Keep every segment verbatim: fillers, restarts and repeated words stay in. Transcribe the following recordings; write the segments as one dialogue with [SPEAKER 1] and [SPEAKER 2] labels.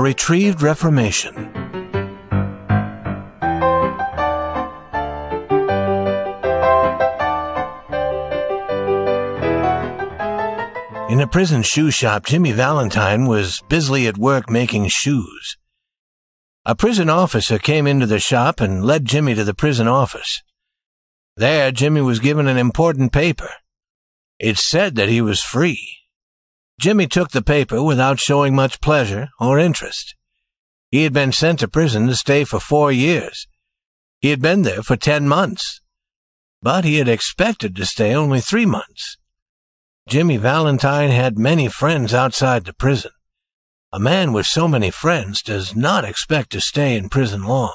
[SPEAKER 1] retrieved Reformation. In a prison shoe shop, Jimmy Valentine was busily at work making shoes. A prison officer came into the shop and led Jimmy to the prison office. There, Jimmy was given an important paper. It said that he was free. Jimmy took the paper without showing much pleasure or interest. He had been sent to prison to stay for four years. He had been there for ten months. But he had expected to stay only three months. Jimmy Valentine had many friends outside the prison. A man with so many friends does not expect to stay in prison long.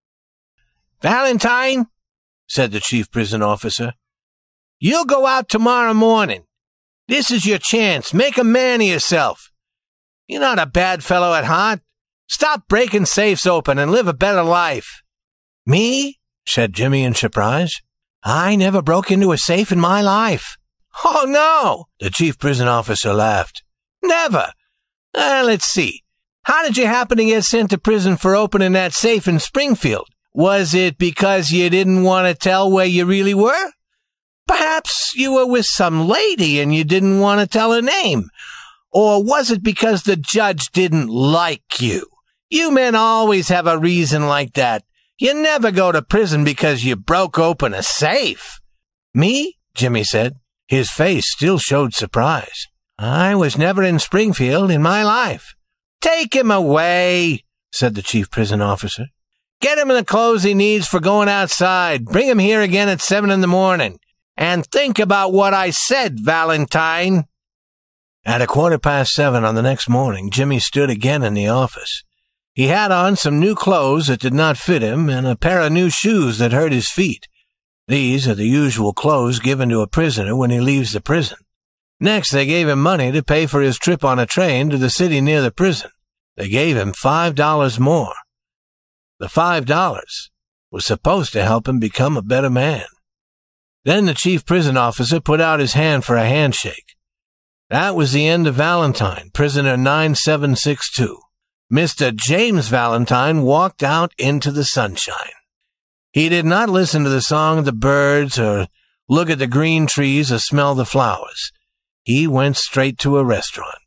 [SPEAKER 1] "Valentine," said the chief prison officer, "you'll go out tomorrow morning. This is your chance. Make a man of yourself. You're not a bad fellow at heart. Stop breaking safes open and live a better life." "Me?" said Jimmy in surprise. "I never broke into a safe in my life." "Oh, no," the chief prison officer laughed. "Never? Uh, let's see. How did you happen to get sent to prison for opening that safe in Springfield? Was it because you didn't want to tell where you really were? Perhaps you were with some lady and you didn't want to tell her name. Or was it because the judge didn't like you? You men always have a reason like that. You never go to prison because you broke open a safe." "Me?" Jimmy said. His face still showed surprise. "I was never in Springfield in my life." "Take him away," said the chief prison officer. "Get him the clothes he needs for going outside. Bring him here again at seven in the morning. And think about what I said, Valentine." At a quarter past seven on the next morning, Jimmy stood again in the office. He had on some new clothes that did not fit him and a pair of new shoes that hurt his feet. These are the usual clothes given to a prisoner when he leaves the prison. Next, they gave him money to pay for his trip on a train to the city near the prison. They gave him five dollars more. The five dollars was supposed to help him become a better man. Then the chief prison officer put out his hand for a handshake. That was the end of Valentine, prisoner nine seven six two. Mister James Valentine walked out into the sunshine. He did not listen to the song of the birds or look at the green trees or smell the flowers. He went straight to a restaurant.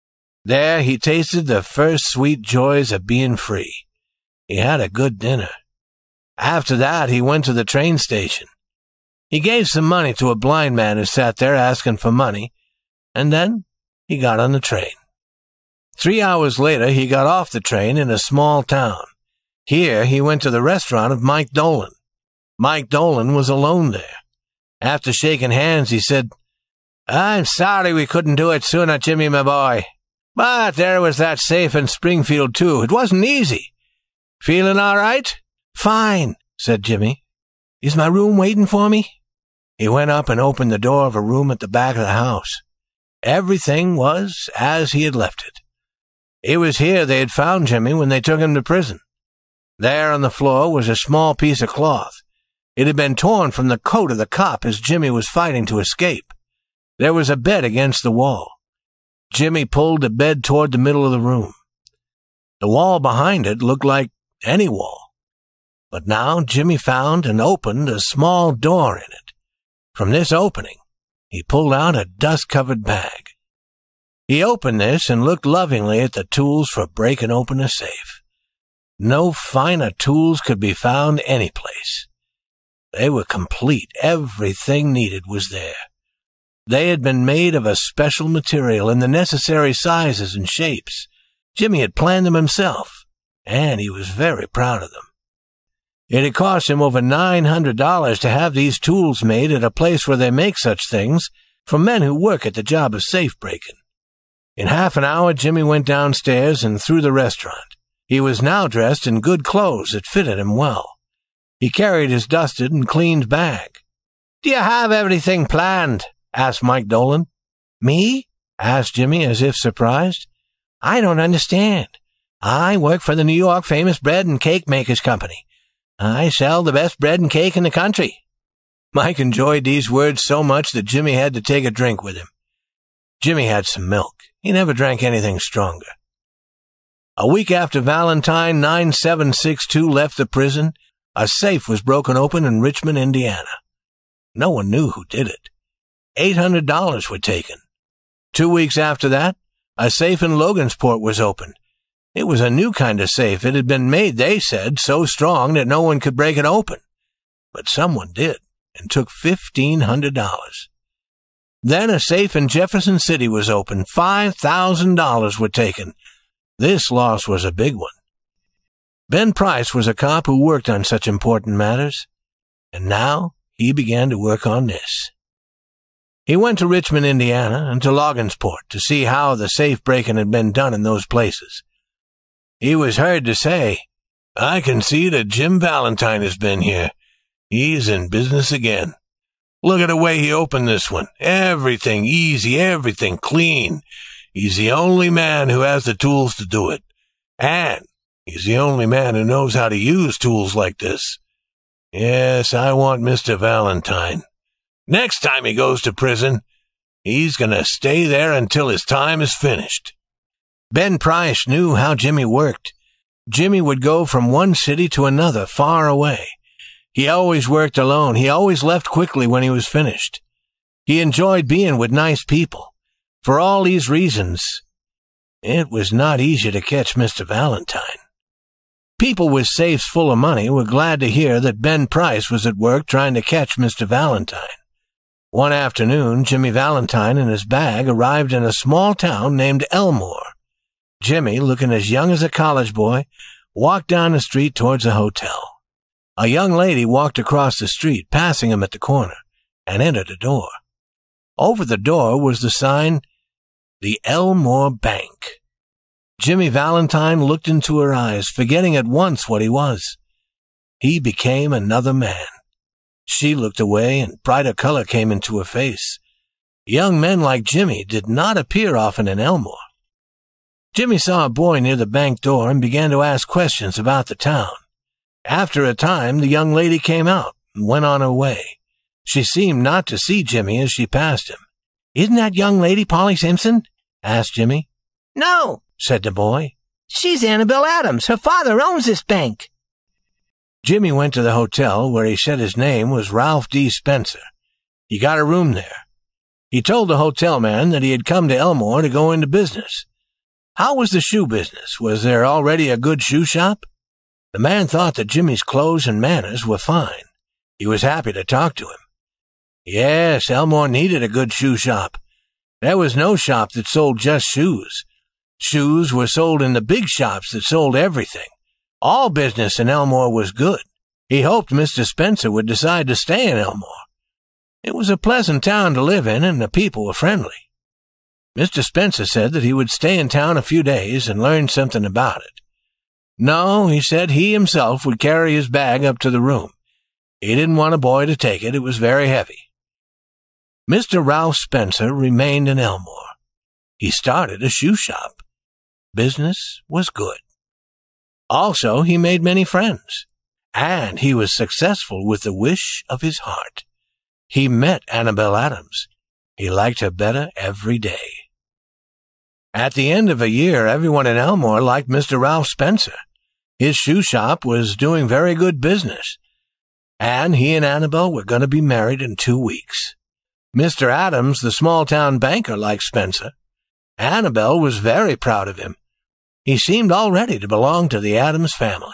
[SPEAKER 1] There he tasted the first sweet joys of being free. He had a good dinner. After that, he went to the train station. He gave some money to a blind man who sat there asking for money, and then he got on the train. Three hours later, he got off the train in a small town. Here, he went to the restaurant of Mike Dolan. Mike Dolan was alone there. After shaking hands, he said, "I'm sorry we couldn't do it sooner, Jimmy, my boy. But there was that safe in Springfield, too. It wasn't easy. Feeling all right?" "Fine," said Jimmy. "Is my room waiting for me?" He went up and opened the door of a room at the back of the house. Everything was as he had left it. It was here they had found Jimmy when they took him to prison. There on the floor was a small piece of cloth. It had been torn from the coat of the cop as Jimmy was fighting to escape. There was a bed against the wall. Jimmy pulled the bed toward the middle of the room. The wall behind it looked like any wall. But now Jimmy found and opened a small door in it. From this opening, he pulled out a dust-covered bag. He opened this and looked lovingly at the tools for breaking open a safe. No finer tools could be found anyplace. They were complete. Everything needed was there. They had been made of a special material in the necessary sizes and shapes. Jimmy had planned them himself, and he was very proud of them. It had cost him over nine hundred dollars to have these tools made at a place where they make such things for men who work at the job of safe-breaking. In half an hour, Jimmy went downstairs and through the restaurant. He was now dressed in good clothes that fitted him well. He carried his dusted and cleaned bag. "Do you have everything planned?" asked Mike Dolan. "Me?" asked Jimmy as if surprised. "I don't understand. I work for the New York Famous Bread and Cake Makers Company. I sell the best bread and cake in the country." Mike enjoyed these words so much that Jimmy had to take a drink with him. Jimmy had some milk. He never drank anything stronger. A week after Valentine nine seven six two left the prison, a safe was broken open in Richmond, Indiana. No one knew who did it. eight hundred dollars were taken. Two weeks after that, a safe in Logansport was opened. It was a new kind of safe. It had been made, they said, so strong that no one could break it open. But someone did, and took fifteen hundred dollars. Then a safe in Jefferson City was opened. five thousand dollars were taken. This loss was a big one. Ben Price was a cop who worked on such important matters, and now he began to work on this. He went to Richmond, Indiana, and to Logansport to see how the safe-breaking had been done in those places. He was heard to say, "I can see that Jim Valentine has been here. He's in business again. Look at the way he opened this one. Everything easy, everything clean. He's the only man who has the tools to do it. And he's the only man who knows how to use tools like this. Yes, I want Mister Valentine. Next time he goes to prison, he's going to stay there until his time is finished." Ben Price knew how Jimmy worked. Jimmy would go from one city to another far away. He always worked alone. He always left quickly when he was finished. He enjoyed being with nice people. For all these reasons, it was not easy to catch Mister Valentine. People with safes full of money were glad to hear that Ben Price was at work trying to catch Mister Valentine. One afternoon, Jimmy Valentine and his bag arrived in a small town named Elmore. Jimmy, looking as young as a college boy, walked down the street towards the hotel. A young lady walked across the street, passing him at the corner, and entered the door. Over the door was the sign, "The Elmore Bank." Jimmy Valentine looked into her eyes, forgetting at once what he was. He became another man. She looked away, and brighter color came into her face. Young men like Jimmy did not appear often in Elmore. Jimmy saw a boy near the bank door and began to ask questions about the town. After a time, the young lady came out and went on her way. She seemed not to see Jimmy as she passed him. "Isn't that young lady Polly Simpson?" asked Jimmy. "No," said the boy. "She's Annabelle Adams. Her father owns this bank." Jimmy went to the hotel, where he said his name was Ralph D. Spencer. He got a room there. He told the hotel man that he had come to Elmore to go into business. How was the shoe business? Was there already a good shoe shop? The man thought that Jimmy's clothes and manners were fine. He was happy to talk to him. Yes, Elmore needed a good shoe shop. There was no shop that sold just shoes. Shoes were sold in the big shops that sold everything. All business in Elmore was good. He hoped Mister Spencer would decide to stay in Elmore. It was a pleasant town to live in, and the people were friendly. Mister Spencer said that he would stay in town a few days and learn something about it. No, he said he himself would carry his bag up to the room. He didn't want a boy to take it. It was very heavy. Mister Ralph Spencer remained in Elmore. He started a shoe shop. Business was good. Also, he made many friends, and he was successful with the wish of his heart. He met Annabelle Adams. He liked her better every day. At the end of a year, everyone in Elmore liked Mister Ralph Spencer. His shoe shop was doing very good business, and he and Annabelle were going to be married in two weeks. Mister Adams, the small-town banker, liked Spencer. Annabelle was very proud of him. He seemed already to belong to the Adams family.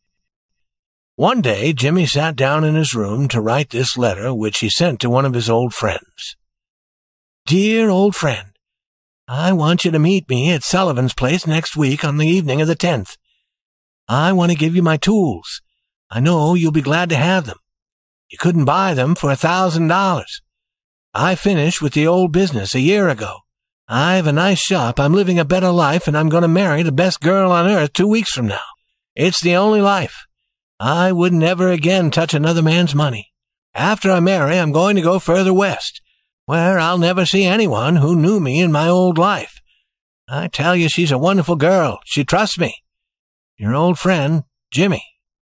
[SPEAKER 1] One day, Jimmy sat down in his room to write this letter, which he sent to one of his old friends. "Dear old friend, I want you to meet me at Sullivan's place next week on the evening of the tenth. I want to give you my tools. I know you'll be glad to have them. You couldn't buy them for a thousand dollars. I finished with the old business a year ago. I have a nice shop, I'm living a better life, and I'm going to marry the best girl on earth two weeks from now. It's the only life. I wouldn't ever again touch another man's money. After I marry, I'm going to go further west, where I'll never see anyone who knew me in my old life. I tell you, she's a wonderful girl. She trusts me. Your old friend, Jimmy."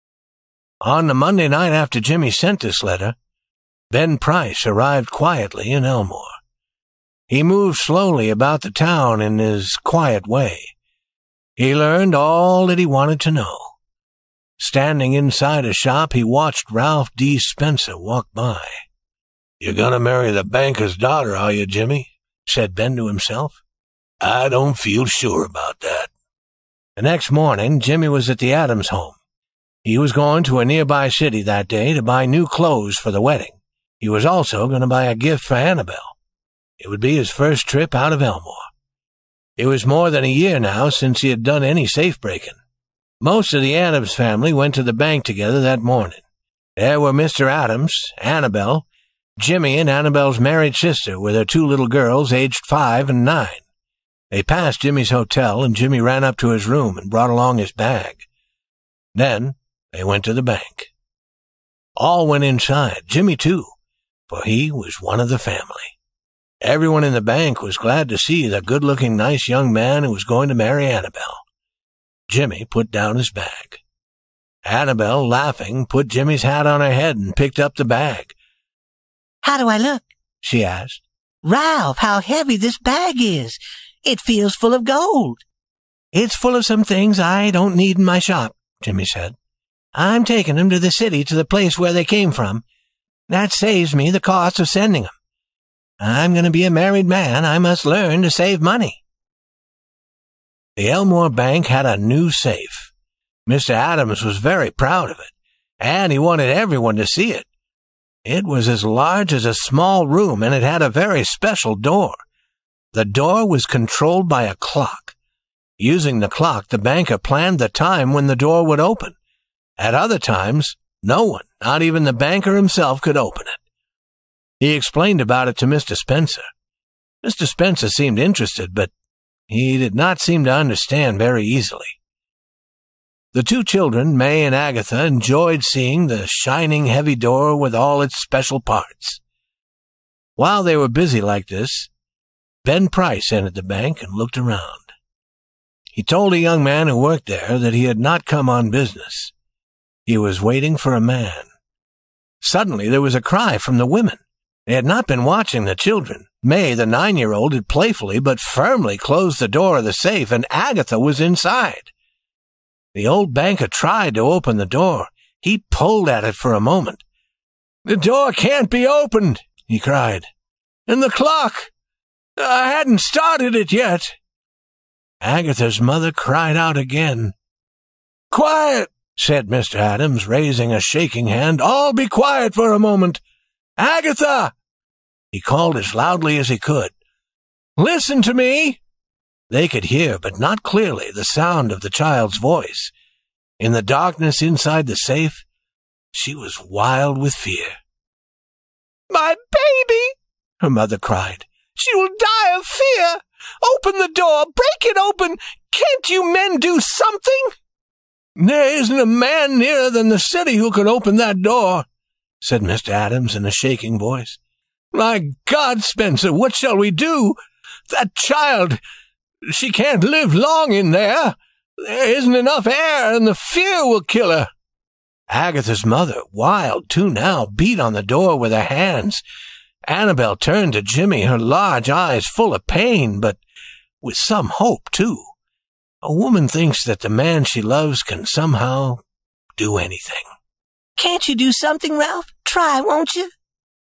[SPEAKER 1] On the Monday night after Jimmy sent this letter, Ben Price arrived quietly in Elmore. He moved slowly about the town in his quiet way. He learned all that he wanted to know. Standing inside a shop, he watched Ralph D. Spencer walk by. "You're gonna marry the banker's daughter, are you, Jimmy?" said Ben to himself. "I don't feel sure about that." The next morning, Jimmy was at the Adams home. He was going to a nearby city that day to buy new clothes for the wedding. He was also going to buy a gift for Annabelle. It would be his first trip out of Elmore. It was more than a year now since he had done any safe-breaking. Most of the Adams family went to the bank together that morning. There were Mister Adams, Annabelle, Jimmy and Annabelle's married sister with her two little girls aged five and nine. They passed Jimmy's hotel, and Jimmy ran up to his room and brought along his bag. Then they went to the bank. All went inside, Jimmy too, for he was one of the family. Everyone in the bank was glad to see the good-looking, nice young man who was going to marry Annabelle. Jimmy put down his bag. Annabelle, laughing, put Jimmy's hat on her head and picked up the bag.
[SPEAKER 2] "How do I look?"
[SPEAKER 1] she asked.
[SPEAKER 2] "Ralph, how heavy this bag is. It feels full of gold."
[SPEAKER 1] "It's full of some things I don't need in my shop," Jimmy said. "I'm taking them to the city, to the place where they came from. That saves me the cost of sending them. I'm going to be a married man. I must learn to save money." The Elmore Bank had a new safe. Mister Adams was very proud of it, and he wanted everyone to see it. It was as large as a small room, and it had a very special door. The door was controlled by a clock. Using the clock, the banker planned the time when the door would open. At other times, no one, not even the banker himself, could open it. He explained about it to Mister Spencer. Mister Spencer seemed interested, but he did not seem to understand very easily. The two children, May and Agatha, enjoyed seeing the shining, heavy door with all its special parts. While they were busy like this, Ben Price entered the bank and looked around. He told a young man who worked there that he had not come on business. He was waiting for a man. Suddenly there was a cry from the women. They had not been watching the children. May, the nine-year-old, had playfully but firmly closed the door of the safe, and Agatha was inside. The old banker tried to open the door. He pulled at it for a moment. "The door can't be opened," he cried. "And the clock! I hadn't started it yet." Agatha's mother cried out again. "Quiet," said Mister Adams, raising a shaking hand. "All be quiet for a moment. Agatha!" He called as loudly as he could. "Listen to me." They could hear, but not clearly, the sound of the child's voice. In the darkness inside the safe, she was wild with fear. "My baby!" her mother cried. "She will die of fear! Open the door! Break it open! Can't you men do something?" "There isn't a man nearer than the city who can open that door," said Mister Adams in a shaking voice. "My God, Spencer, what shall we do? That child, she can't live long in there. There isn't enough air, and the fear will kill her." Agatha's mother, wild too now, beat on the door with her hands. Annabelle turned to Jimmy, her large eyes full of pain, but with some hope, too. A woman thinks that the man she loves can somehow do anything.
[SPEAKER 2] "Can't you do something, Ralph? Try, won't you?"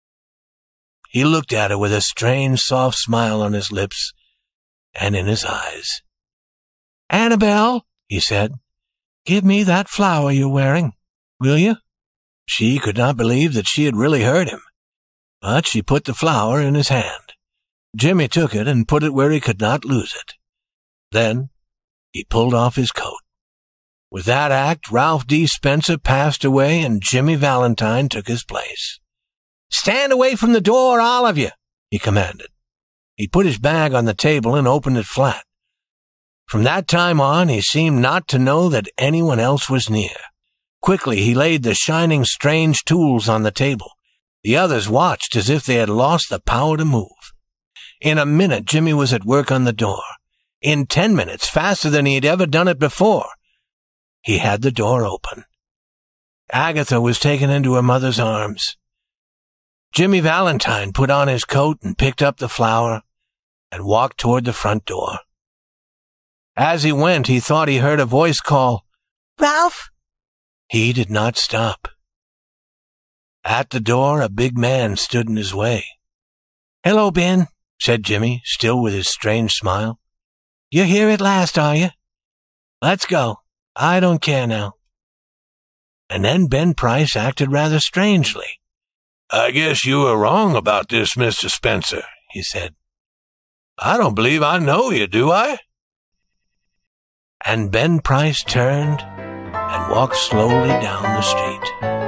[SPEAKER 1] He looked at her with a strange, soft smile on his lips and in his eyes. "Annabelle," he said, "give me that flower you're wearing, will you?" She could not believe that she had really heard him, but she put the flower in his hand. Jimmy took it and put it where he could not lose it. Then he pulled off his coat. With that act, Ralph D. Spencer passed away, and Jimmy Valentine took his place. "Stand away from the door, all of you," he commanded. He put his bag on the table and opened it flat. From that time on, he seemed not to know that anyone else was near. Quickly, he laid the shining, strange tools on the table. The others watched as if they had lost the power to move. In a minute, Jimmy was at work on the door. In ten minutes, faster than he had ever done it before, he had the door open. Agatha was taken into her mother's arms. Jimmy Valentine put on his coat and picked up the flower and walked toward the front door. As he went, he thought he heard a voice call,
[SPEAKER 2] Ralph?
[SPEAKER 1] He did not stop. At the door, a big man stood in his way. "Hello, Ben," said Jimmy, still with his strange smile. "You're here at last, are you? Let's go. I don't care now." And then Ben Price acted rather strangely. "I guess you were wrong about this, Mister Spencer," he said. "I don't believe I know you, do I?" And Ben Price turned and walked slowly down the street.